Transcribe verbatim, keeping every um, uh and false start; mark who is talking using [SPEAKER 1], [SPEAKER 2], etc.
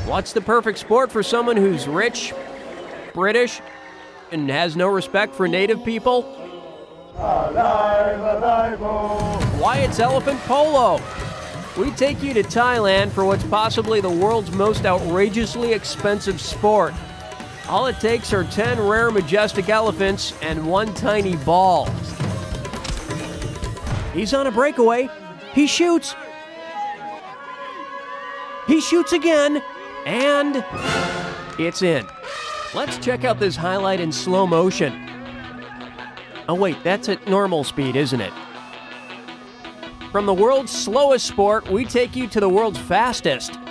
[SPEAKER 1] What's the perfect sport for someone who's rich, British, and has no respect for native people?
[SPEAKER 2] Alive, alive, oh.
[SPEAKER 1] Why, it's elephant polo. We take you to Thailand for what's possibly the world's most outrageously expensive sport. All it takes are ten rare majestic elephants and one tiny ball. He's on a breakaway. He shoots. He shoots again. And it's in. Let's check out this highlight in slow motion. Oh wait, that's at normal speed, isn't it? From the world's slowest sport, we take you to the world's fastest.